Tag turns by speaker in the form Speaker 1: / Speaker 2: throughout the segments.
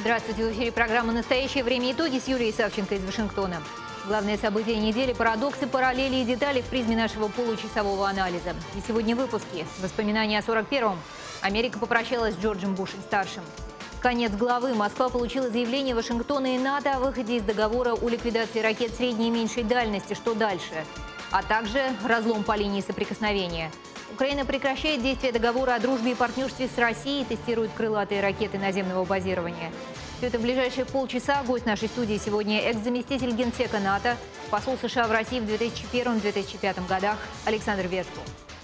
Speaker 1: Здравствуйте, в эфире программа «Настоящее время. Итоги» с Юлией Савченко из Вашингтона. Главные события недели, парадоксы, параллели и детали в призме нашего получасового анализа. И сегодня в выпуске. Воспоминания о 41-м. Америка попрощалась с Джорджем Бушем-старшим. Конец главы. Москва получила заявление Вашингтона и НАТО о выходе из договора о ликвидации ракет средней и меньшей дальности. Что дальше? А также разлом по линии соприкосновения. Украина прекращает действие договора о дружбе и партнерстве с Россией и тестирует крылатые ракеты наземного базирования. Все это в ближайшие полчаса. Гость нашей студии сегодня экс-заместитель генсека НАТО, посол США в России в 2001-2005 годах Александр Вержбу.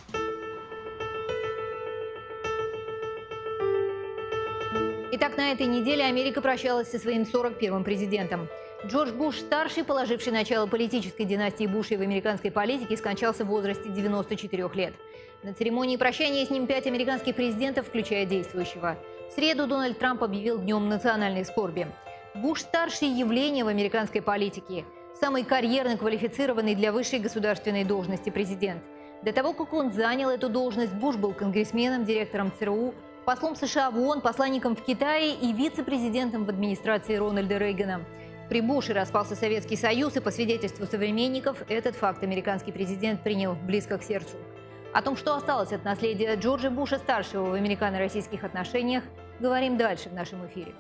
Speaker 1: Итак, на этой неделе Америка прощалась со своим 41-м президентом. Джордж Буш-старший, положивший начало политической династии Бушей в американской политике, скончался в возрасте 94 лет. На церемонии прощания с ним 5 американских президентов, включая действующего. В среду Дональд Трамп объявил днем национальной скорби. Буш-старший – явление в американской политике. Самый карьерно квалифицированный для высшей государственной должности президент. До того, как он занял эту должность, Буш был конгрессменом, директором ЦРУ, послом США в ООН, посланником в Китае и вице-президентом в администрации Рональда Рейгана. При Буше распался Советский Союз, и по свидетельству современников, этот факт американский президент принял близко к сердцу. О том, что осталось от наследия Джорджа Буша-старшего в американо-российских отношениях, говорим дальше в нашем эфире.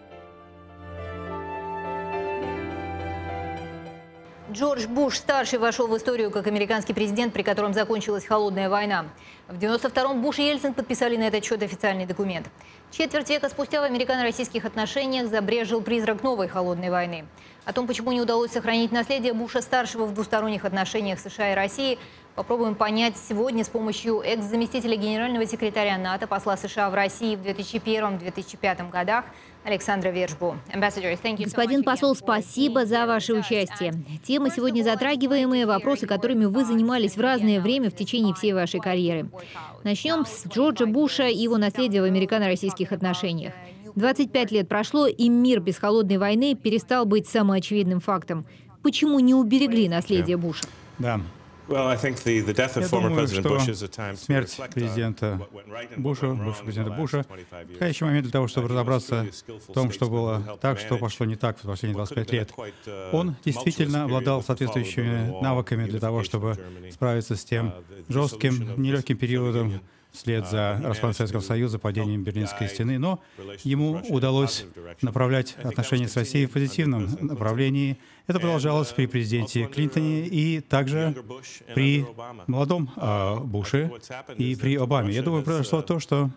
Speaker 1: Джордж Буш-старший вошел в историю как американский президент, при котором закончилась холодная война. В 92-м Буш и Ельцин подписали на этот счет официальный документ. Четверть века спустя в американо-российских отношениях забрезжил призрак новой холодной войны. О том, почему не удалось сохранить наследие Буша-старшего в двусторонних отношениях США и России, попробуем понять сегодня с помощью экс-заместителя генерального секретаря НАТО, посла США в России в 2001-2005 годах Александра Вержбу.
Speaker 2: Господин посол, спасибо за ваше участие. Темы сегодня затрагиваемые, вопросы, которыми вы занимались в разное время в течение всей вашей карьеры. Начнем с Джорджа Буша и его наследия в американо-российских отношениях. 25 лет прошло, и мир без холодной войны перестал быть самоочевидным фактом. Почему не уберегли наследие Буша?
Speaker 3: Да. Я думаю, что смерть президента Буша, бывшего президента Буша, подходящий момент для того, чтобы разобраться в том, что было так, что пошло не так в последние 25 лет. Он действительно обладал соответствующими навыками для того, чтобы справиться с тем жестким, нелегким периодом вслед за распадом Советского Союза, падением Берлинской стены, но ему удалось направлять отношения с Россией в позитивном направлении. Это продолжалось при президенте Клинтоне и также при молодом Буше и при Обаме. Я думаю, произошло то, что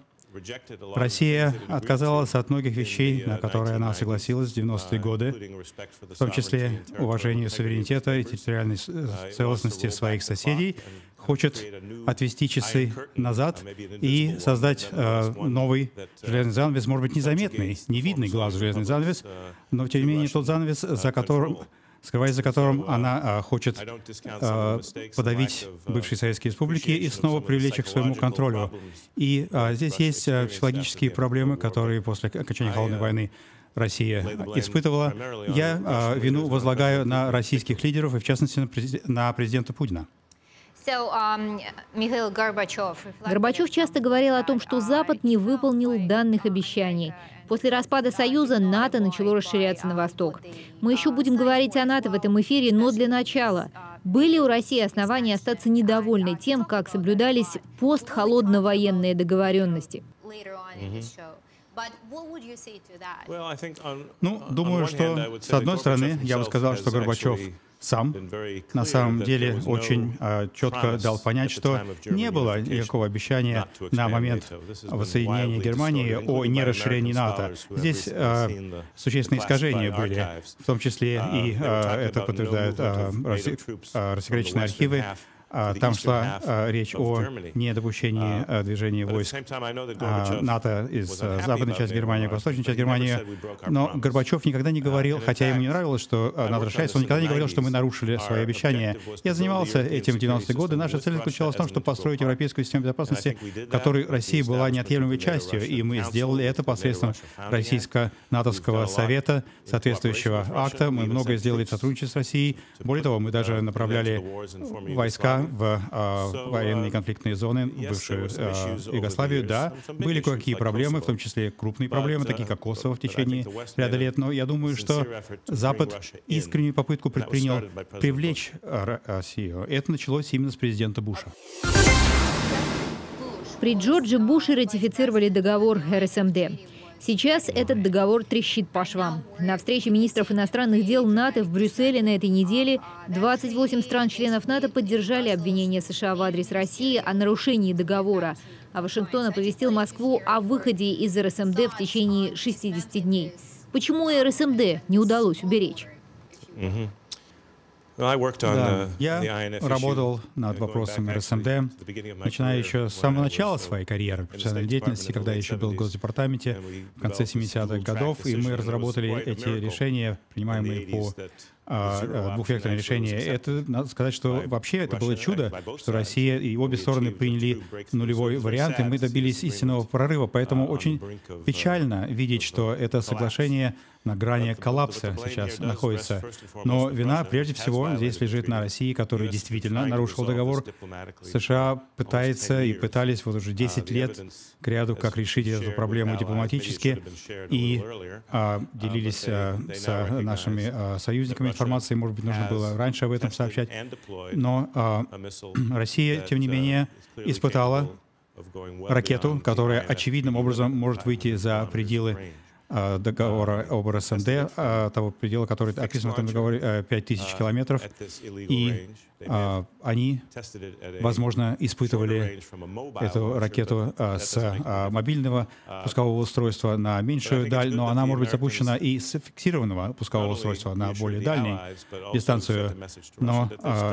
Speaker 3: Россия отказалась от многих вещей, на которые она согласилась в 90-е годы, в том числе уважению суверенитета и территориальной целостности своих соседей, хочет отвести часы назад и создать новый железный занавес, может быть, незаметный, невидный глаз железный занавес, но, тем не менее, тот занавес, скрываясь за которым она хочет подавить бывшие советские республики и снова привлечь их к своему контролю. И здесь есть психологические проблемы, которые после окончания холодной войны Россия испытывала. Я вину возлагаю на российских лидеров и, в частности, на президента Путина.
Speaker 2: Горбачев часто говорил о том, что Запад не выполнил данных обещаний. После распада Союза НАТО начало расширяться на восток. Мы еще будем говорить о НАТО в этом эфире, но для начала. Были у России основания остаться недовольной тем, как соблюдались постхолодно-военные договоренности?
Speaker 3: Ну, думаю, что, с одной стороны, я бы сказал, что Горбачев сам на самом деле очень четко дал понять, что не было никакого обещания на момент воссоединения Германии о нерасширении НАТО. Здесь существенные искажения были, в том числе и это подтверждают рассекреченные архивы. Там шла речь о недопущении движения войск НАТО из западной части Германии к восточной части Германии. Но Горбачев никогда не говорил, хотя ему не нравилось, что НАТО расширяется, он никогда не говорил, что мы нарушили свои обещания. Я занимался этим в 90-е годы. Наша цель заключалась в том, чтобы построить европейскую систему безопасности, в которой Россия была неотъемлемой частью, и мы сделали это посредством Российско-натовского совета, соответствующего акта. Мы многое сделали в сотрудничестве с Россией. Более того, мы даже направляли войска в военные конфликтные зоны, бывшую Югославию, да, были кое-какие проблемы, в том числе крупные проблемы, такие как Косово в течение ряда лет, но я думаю, что Запад искреннюю попытку предпринял привлечь Россию. Это началось именно с президента Буша.
Speaker 2: При Джордже Буше ратифицировали договор РСМД. Сейчас этот договор трещит по швам. На встрече министров иностранных дел НАТО в Брюсселе на этой неделе 28 стран-членов НАТО поддержали обвинения США в адрес России о нарушении договора, а Вашингтон оповестил Москву о выходе из РСМД в течение 60 дней. Почему РСМД не удалось уберечь?
Speaker 3: Да, я работал над вопросом РСМД, начиная еще с самого начала своей карьеры профессиональной деятельности, когда я еще был в Госдепартаменте в конце 70-х годов, и мы разработали эти решения, принимаемые по двухвекторное решение. Это, надо сказать, что вообще это было чудо, что Россия и обе стороны приняли нулевой вариант, и мы добились истинного прорыва. Поэтому очень печально видеть, что это соглашение на грани коллапса сейчас находится. Но вина, прежде всего, здесь лежит на России, которая действительно нарушила договор. США пытается и пытались вот уже 10 лет к ряду, как решить эту проблему дипломатически, и делились с нашими союзниками информацией. Может быть, нужно было раньше об этом сообщать. Но Россия, тем не менее, испытала ракету, которая очевидным образом может выйти за пределы договора об РСМД, того предела, который описан в этом договоре, 5000 километров. И они, возможно, испытывали эту ракету с мобильного пускового устройства на меньшую даль, но она может быть запущена и с фиксированного пускового устройства на более дальнюю дистанцию. Но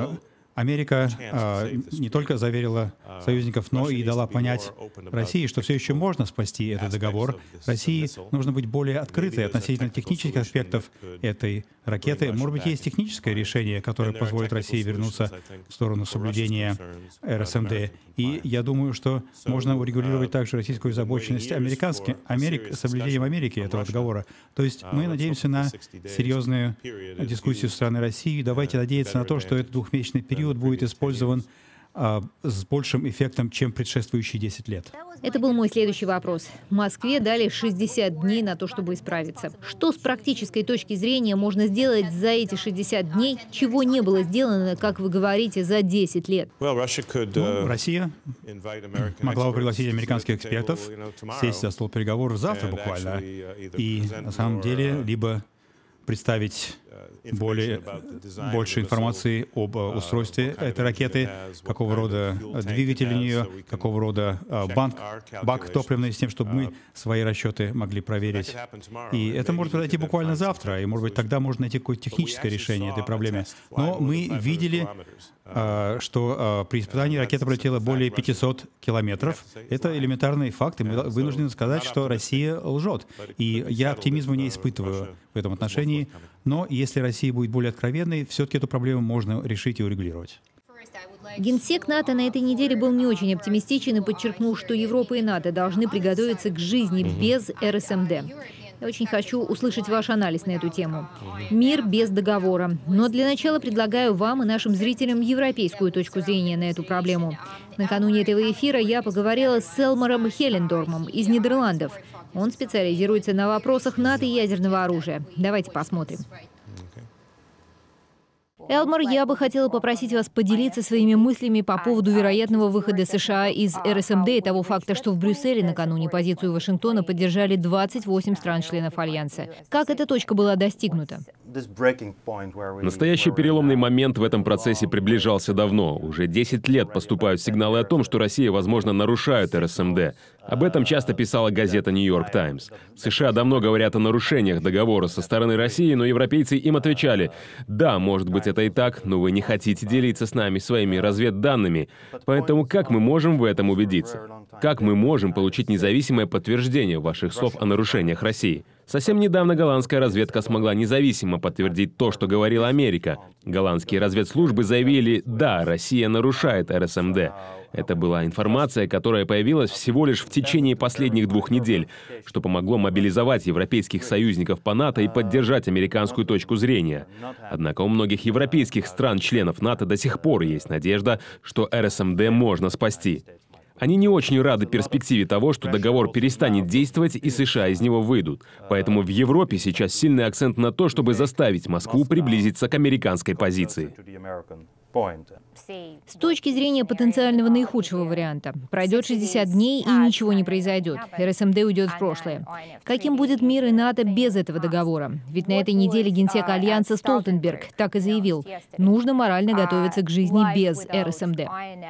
Speaker 3: Америка не только заверила союзников, но и дала понять России, что все еще можно спасти этот договор. России нужно быть более открытой относительно технических аспектов этой ракеты. Может быть, есть техническое решение, которое позволит России вернуться в сторону соблюдения РСМД. И я думаю, что можно урегулировать также российскую озабоченность соблюдением Америки этого договора. То есть мы надеемся на серьезную дискуссию со стороны России. Давайте надеяться на то, что этот двухмесячный период будет использован с большим эффектом, чем предшествующие 10 лет.
Speaker 2: Это был мой следующий вопрос. Москве дали 60 дней на то, чтобы исправиться. Что с практической точки зрения можно сделать за эти 60 дней, чего не было сделано, как вы говорите, за 10 лет?
Speaker 3: Россия могла бы пригласить американских экспертов, сесть за стол переговоров завтра буквально, и на самом деле либо представить больше информации об устройстве этой ракеты, какого рода двигатель у нее, какого рода бак топливный, с тем, чтобы мы свои расчеты могли проверить. И это может произойти буквально завтра, и, может быть, тогда можно найти какое-то техническое решение этой проблемы. Но мы видели, что при испытании ракета пролетела более 500 километров. Это элементарный факт, и мы вынуждены сказать, что Россия лжет. И я оптимизма не испытываю в этом отношении. Но если Россия будет более откровенной, все-таки эту проблему можно решить и урегулировать.
Speaker 2: Генсек НАТО на этой неделе был не очень оптимистичен и подчеркнул, что Европа и НАТО должны приготовиться к жизни без РСМД. Я очень хочу услышать ваш анализ на эту тему. Мир без договора. Но для начала предлагаю вам и нашим зрителям европейскую точку зрения на эту проблему. Накануне этого эфира я поговорила с Элмаром Хеллендормом из Нидерландов. Он специализируется на вопросах НАТО и ядерного оружия. Давайте посмотрим. Элмар, я бы хотела попросить вас поделиться своими мыслями по поводу вероятного выхода США из РСМД и того факта, что в Брюсселе накануне позицию Вашингтона поддержали 28 стран-членов Альянса. Как эта точка была достигнута?
Speaker 4: Настоящий переломный момент в этом процессе приближался давно. Уже 10 лет поступают сигналы о том, что Россия, возможно, нарушает РСМД. Об этом часто писала газета «Нью-Йорк Таймс». США давно говорят о нарушениях договора со стороны России, но европейцы им отвечали: «Да, может быть, это и так, но вы не хотите делиться с нами своими разведданными. Поэтому как мы можем в этом убедиться?» Как мы можем получить независимое подтверждение ваших слов о нарушениях России? Совсем недавно голландская разведка смогла независимо подтвердить то, что говорила Америка. Голландские разведслужбы заявили: да, Россия нарушает РСМД. Это была информация, которая появилась всего лишь в течение последних 2 недель, что помогло мобилизовать европейских союзников по НАТО и поддержать американскую точку зрения. Однако у многих европейских стран-членов НАТО до сих пор есть надежда, что РСМД можно спасти. Они не очень рады перспективе того, что договор перестанет действовать и США из него выйдут. Поэтому в Европе сейчас сильный акцент на то, чтобы заставить Москву приблизиться к американской позиции.
Speaker 2: С точки зрения потенциального наихудшего варианта, пройдет 60 дней и ничего не произойдет. РСМД уйдет в прошлое. Каким будет мир и НАТО без этого договора? Ведь на этой неделе генсек Альянса Столтенберг так и заявил: нужно морально готовиться к жизни без РСМД.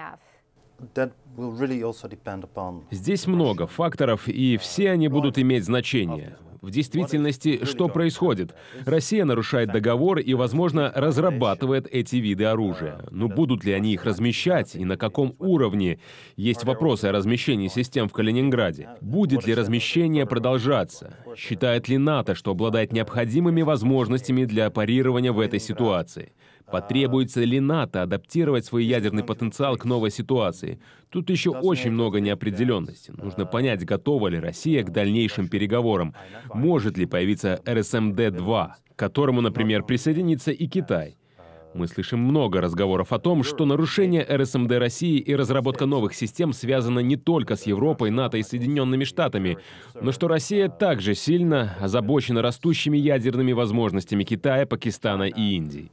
Speaker 4: Здесь много факторов, и все они будут иметь значение. В действительности, что происходит? Россия нарушает договор и, возможно, разрабатывает эти виды оружия. Но будут ли они их размещать и на каком уровне? Есть вопросы о размещении систем в Калининграде. Будет ли размещение продолжаться? Считает ли НАТО, что обладает необходимыми возможностями для парирования в этой ситуации? Потребуется ли НАТО адаптировать свой ядерный потенциал к новой ситуации? Тут еще очень много неопределенности. Нужно понять, готова ли Россия к дальнейшим переговорам. Может ли появиться РСМД-2, к которому, например, присоединится и Китай. Мы слышим много разговоров о том, что нарушение РСМД России и разработка новых систем связаны не только с Европой, НАТО и Соединенными Штатами, но что Россия также сильно озабочена растущими ядерными возможностями Китая, Пакистана и Индии.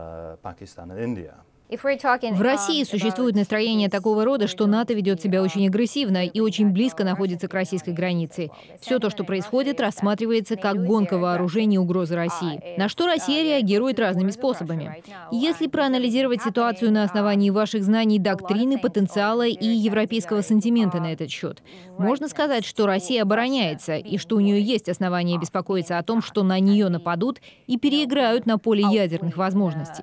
Speaker 2: В России существует настроение такого рода, что НАТО ведет себя очень агрессивно и очень близко находится к российской границе. Все то, что происходит, рассматривается как гонка вооружений и угроза России. На что Россия реагирует разными способами. Если проанализировать ситуацию на основании ваших знаний доктрины, потенциала и европейского сантимента на этот счет, можно сказать, что Россия обороняется и что у нее есть основания беспокоиться о том, что на нее нападут и переиграют на поле ядерных возможностей.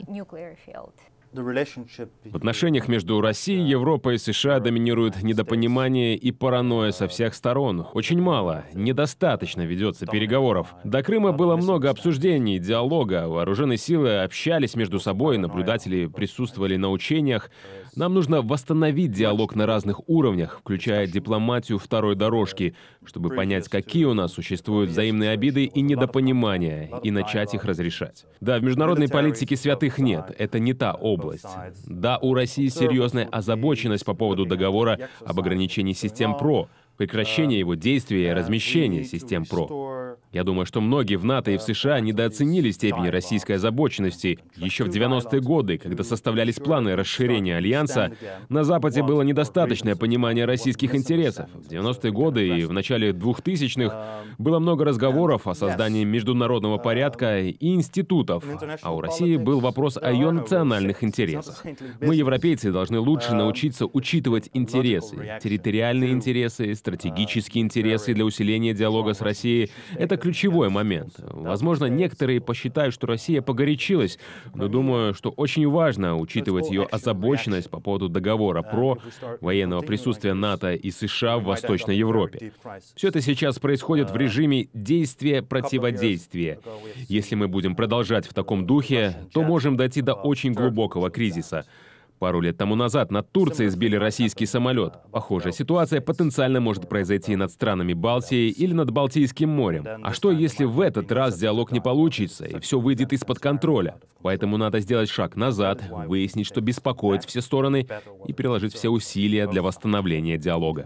Speaker 4: В отношениях между Россией, Европой и США доминирует недопонимание и паранойя со всех сторон. Очень мало, недостаточно ведется переговоров. До Крыма было много обсуждений, диалога, вооруженные силы общались между собой, наблюдатели присутствовали на учениях. Нам нужно восстановить диалог на разных уровнях, включая дипломатию второй дорожки, чтобы понять, какие у нас существуют взаимные обиды и недопонимания, и начать их разрешать. Да, в международной политике святых нет, это не та область. Да, у России серьезная озабоченность по поводу договора об ограничении систем ПРО, прекращение его действия и размещение систем ПРО. Я думаю, что многие в НАТО и в США недооценили степень российской озабоченности. Еще в 90-е годы, когда составлялись планы расширения Альянса, на Западе было недостаточное понимание российских интересов. В 90-е годы и в начале 2000-х было много разговоров о создании международного порядка и институтов, а у России был вопрос о ее национальных интересах. Мы, европейцы, должны лучше научиться учитывать интересы, территориальные интересы, стратегические интересы для усиления диалога с Россией. Это ключевой момент. Возможно, некоторые посчитают, что Россия погорячилась, но думаю, что очень важно учитывать ее озабоченность по поводу договора ПРО, военного присутствия НАТО и США в Восточной Европе. Все это сейчас происходит в режиме действия-противодействия. Если мы будем продолжать в таком духе, то можем дойти до очень глубокого кризиса. Пару лет тому назад над Турцией сбили российский самолет. Похожая ситуация потенциально может произойти над странами Балтии или над Балтийским морем. А что, если в этот раз диалог не получится, и все выйдет из-под контроля? Поэтому надо сделать шаг назад, выяснить, что беспокоит все стороны, и приложить все усилия для восстановления диалога.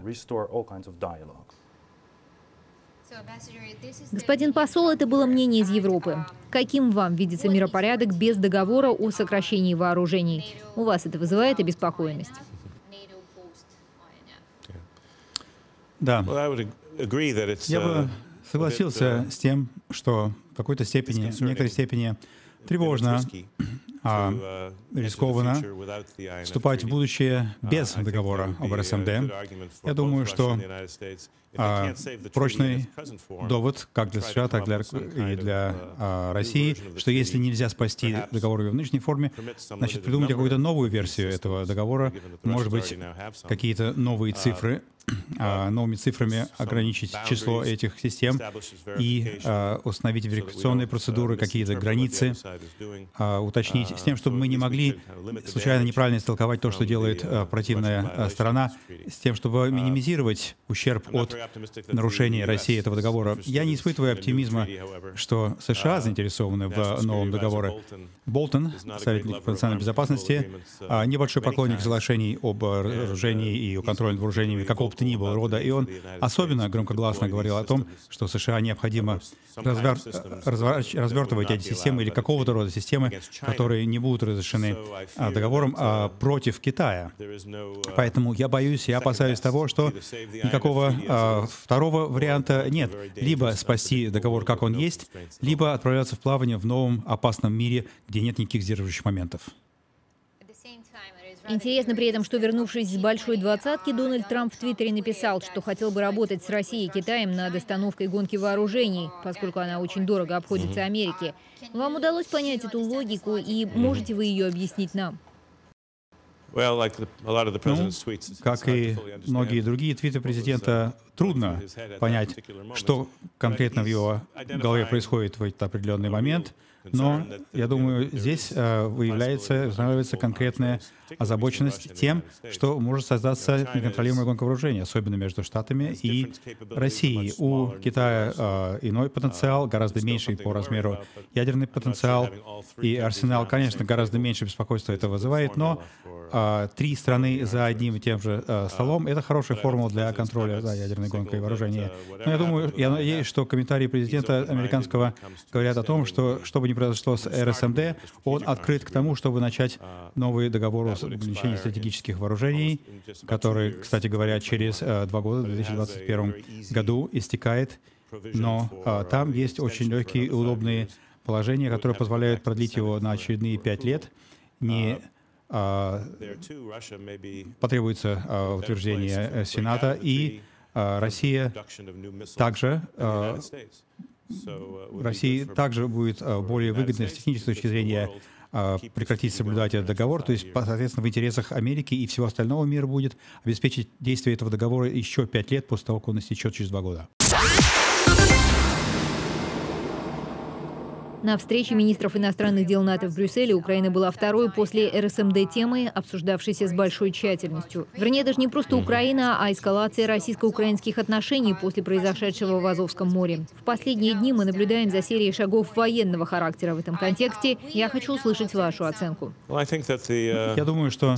Speaker 2: Господин посол, это было мнение из Европы. Каким вам видится миропорядок без договора о сокращении вооружений? У вас это вызывает обеспокоенность?
Speaker 3: Да. Я бы согласился с тем, что в какой-то степени, в некоторой степени тревожно, рискованно вступать в будущее без договора об РСМД. Я думаю, что прочный довод как для США, так и для России, что если нельзя спасти договор в нынешней форме, значит, придумать какую-то новую версию этого договора, может быть, какие-то новые цифры, новыми цифрами ограничить число этих систем и установить верификационные процедуры, какие-то границы, уточнить с тем, чтобы мы не могли случайно неправильно истолковать то, что делает противная сторона, с тем, чтобы минимизировать ущерб от нарушения России этого договора. Я не испытываю оптимизма, что США заинтересованы в новом договоре. Болтон, советник по национальной безопасности, небольшой поклонник соглашений об вооружении и о контроле над вооружениями какого бы то ни было рода, и он особенно громкогласно говорил о том, что США необходимо развертывать эти системы или какого-то рода системы, которые не будут разрешены договором против Китая. Поэтому я боюсь, я опасаюсь того, что никакого второго варианта нет. Либо спасти договор, как он есть, либо отправляться в плавание в новом опасном мире, где нет никаких сдерживающих моментов.
Speaker 2: Интересно при этом, что, вернувшись с большой двадцатки, Дональд Трамп в Твиттере написал, что хотел бы работать с Россией и Китаем над остановкой гонки вооружений, поскольку она очень дорого обходится Америке. Вам удалось понять эту логику, и можете вы ее объяснить нам?
Speaker 3: Как и многие другие твиты президента, трудно понять, что конкретно в его голове происходит в этот определенный момент. Но, я думаю, здесь устанавливается конкретная озабоченность тем, что может создаться неконтролируемая гонка вооружений, особенно между Штатами и Россией. У Китая иной потенциал, гораздо меньший по размеру ядерный потенциал, и арсенал, конечно, гораздо меньше беспокойства это вызывает, но три страны за одним и тем же столом — это хорошая формула для контроля за ядерной гонкой вооружения. Но я думаю, я надеюсь, что комментарии президента американского говорят о том, что бы ни произошло с РСМД, он открыт к тому, чтобы начать новый договор о ограничении стратегических вооружений, который, кстати говоря, через 2 года, в 2021 году, истекает. Но там есть очень легкие и удобные положения, которые позволяют продлить его на очередные 5 лет. Не потребуется утверждение Сената, и Россия также будет более выгодно с технической точки зрения прекратить соблюдать этот договор, то есть, соответственно, в интересах Америки и всего остального мира будет обеспечить действие этого договора еще 5 лет после того, как он истечет через 2 года.
Speaker 2: На встрече министров иностранных дел НАТО в Брюсселе Украина была второй после РСМД темой, обсуждавшейся с большой тщательностью. Вернее, даже не просто Украина, а эскалация российско-украинских отношений после произошедшего в Азовском море. В последние дни мы наблюдаем за серией шагов военного характера в этом контексте. Я хочу услышать вашу оценку.
Speaker 3: Я думаю, что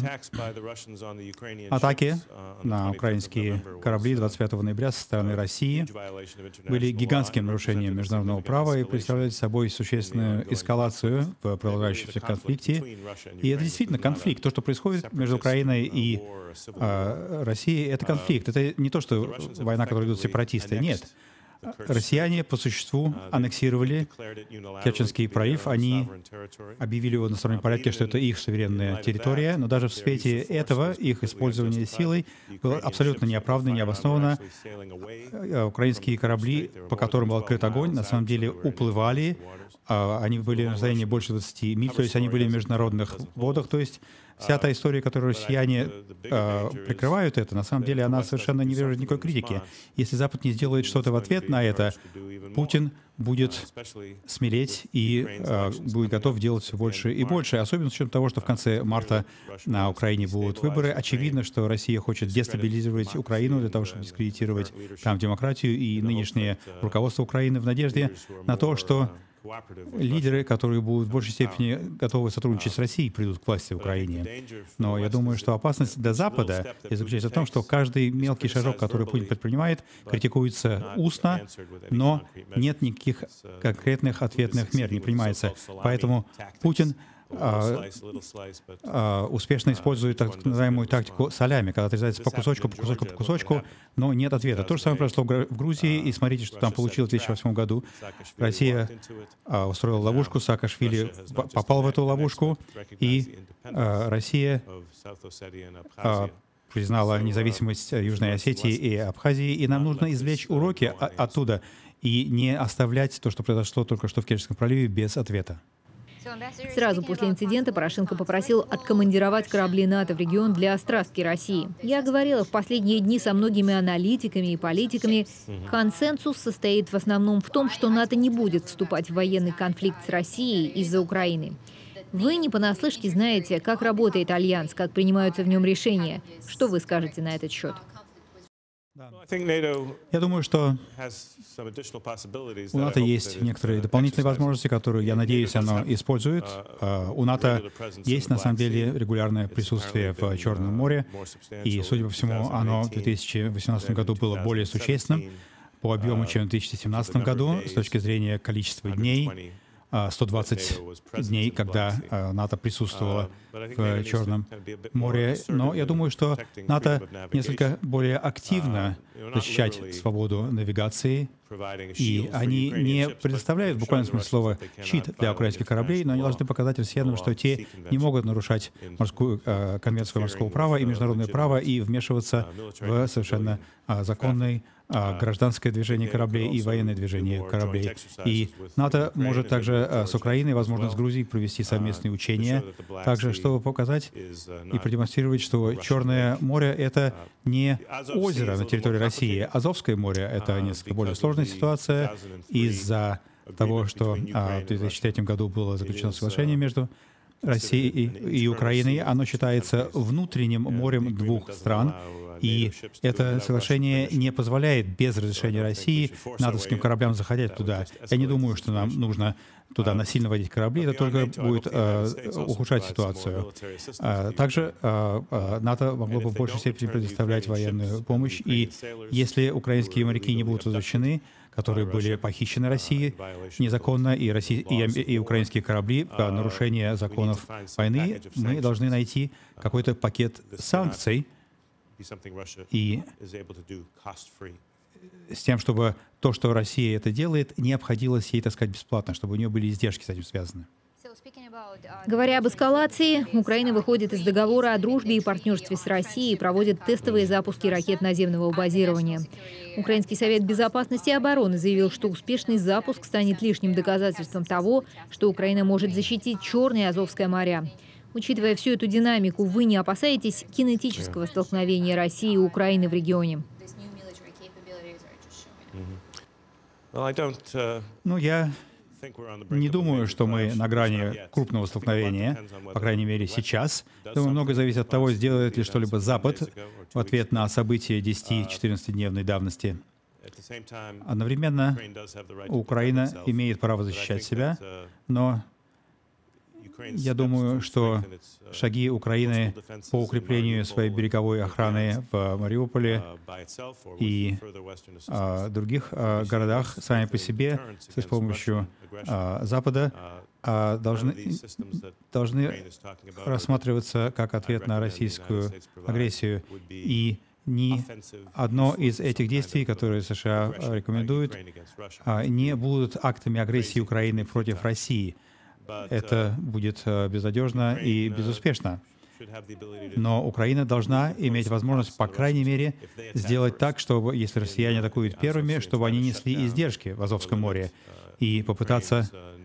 Speaker 3: атаки на украинские корабли 25 ноября со стороны России были гигантским нарушением международного права и представляли собой существенную эскалацию в продолжающемся конфликте. И это действительно конфликт. То, что происходит между Украиной и Россией, это конфликт. Это не то, что война, которую ведут сепаратисты. Нет. Россияне по существу аннексировали Керченский пролив, они объявили в одностороннем порядке, что это их суверенная территория, но даже в свете этого их использование силой было абсолютно неоправданно, необоснованно. Украинские корабли, по которым был открыт огонь, на самом деле уплывали, они были на расстоянии больше 20 миль, то есть они были в международных водах, то есть вся та история, которую россияне прикрывают это, на самом деле она совершенно не выдержит никакой критики. Если Запад не сделает что-то в ответ на это, Путин будет смелеть и будет готов делать все больше и больше. Особенно с учетом того, что в конце марта на Украине будут выборы. Очевидно, что Россия хочет дестабилизировать Украину для того, чтобы дискредитировать там демократию и нынешнее руководство Украины в надежде на то, что лидеры, которые будут в большей степени готовы сотрудничать с Россией, придут к власти в Украине. Но я думаю, что опасность для Запада заключается в том, что каждый мелкий шажок, который Путин предпринимает, критикуется устно, но нет никаких конкретных ответных мер, не принимается. Поэтому Путин успешно использует так называемую тактику салями, когда отрезается по кусочку, но нет ответа. То же самое произошло в Грузии, и смотрите, что там получилось в 2008 году. Россия устроила ловушку, Саакашвили попал в эту ловушку, и Россия признала независимость Южной Осетии и Абхазии, и нам нужно извлечь уроки оттуда и не оставлять то, что произошло только что в Керченском проливе, без ответа.
Speaker 2: Сразу после инцидента Порошенко попросил откомандировать корабли НАТО в регион для острастки России. Я говорила в последние дни со многими аналитиками и политиками. Консенсус состоит в основном в том, что НАТО не будет вступать в военный конфликт с Россией из-за Украины. Вы не понаслышке знаете, как работает Альянс, как принимаются в нем решения. Что вы скажете на этот счет?
Speaker 3: Я думаю, что у НАТО есть некоторые дополнительные возможности, которые, я надеюсь, оно использует. У НАТО есть, на самом деле, регулярное присутствие в Черном море, и, судя по всему, оно в 2018 году было более существенным по объему, чем в 2017 году с точки зрения количества дней. 120 дней, когда НАТО присутствовало в Черном море. Но я думаю, что НАТО несколько более активно защищать свободу навигации, и они не предоставляют в буквальном смысле слова щит для украинских кораблей, но они должны показать россиянам, что те не могут нарушать конвенцию морского права и международное право и вмешиваться в совершенно законный гражданское движение кораблей и военное движение кораблей. И НАТО может также с Украиной, возможно, с Грузией провести совместные учения, также чтобы показать и продемонстрировать, что Черное море — это не озеро на территории России. Азовское море — это несколько более сложная ситуация из-за того, что в 2003 году было заключено соглашение между Россией и Украиной. Оно считается внутренним морем двух стран, и это соглашение не позволяет без разрешения России натовским кораблям заходить туда. Я не думаю, что нам нужно туда насильно водить корабли, это только будет ухудшать ситуацию. Также НАТО могло бы в большей степени предоставлять военную помощь, и если украинские моряки не будут возвращены, которые были похищены Россией незаконно, и украинские корабли в нарушение законов войны, мы должны найти какой-то пакет санкций, и с тем, чтобы то, что Россия это делает, не обходилось ей, так сказать, бесплатно, чтобы у нее были издержки с этим связаны.
Speaker 2: Говоря об эскалации, Украина выходит из договора о дружбе и партнерстве с Россией и проводит тестовые запуски ракет наземного базирования. Украинский совет безопасности и обороны заявил, что успешный запуск станет лишним доказательством того, что Украина может защитить Черное и Азовское моря. Учитывая всю эту динамику, вы не опасаетесь кинетического столкновения России и Украины в регионе?
Speaker 3: Ну, я не думаю, что мы на грани крупного столкновения, по крайней мере, сейчас. Думаю, многое зависит от того, сделает ли что-либо Запад в ответ на события 10-14-дневной давности. Одновременно Украина имеет право защищать себя, но я думаю, что шаги Украины по укреплению своей береговой охраны в Мариуполе и других городах сами по себе с помощью Запада должны рассматриваться как ответ на российскую агрессию. И ни одно из этих действий, которые США рекомендуют, не будут актами агрессии Украины против России. Это будет безнадежно и безуспешно. Но Украина должна иметь возможность, по крайней мере, сделать так, чтобы, если россияне атакуют первыми, чтобы они несли издержки в Азовском море и попытаются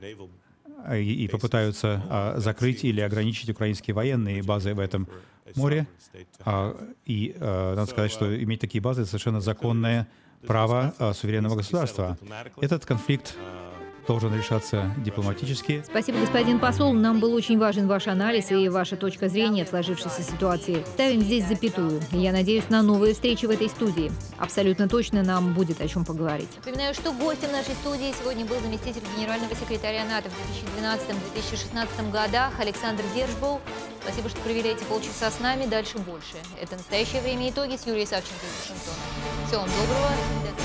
Speaker 3: закрыть или ограничить украинские военные базы в этом море. И надо сказать, что иметь такие базы — это совершенно законное право суверенного государства. Этот конфликт должен решаться дипломатически.
Speaker 2: Спасибо, господин посол. Нам был очень важен ваш анализ и ваша точка зрения в сложившейся ситуации. Ставим здесь запятую. Я надеюсь на новые встречи в этой студии. Абсолютно точно нам будет о чем поговорить.
Speaker 1: Напоминаю, что гостем нашей студии сегодня был заместитель генерального секретаря НАТО в 2012-2016 годах Александр Держбоу. Спасибо, что провели эти полчаса с нами. Дальше больше. Это «Настоящее время. Итоги» с Юрией Савченко из Вашингтона. Всего вам доброго.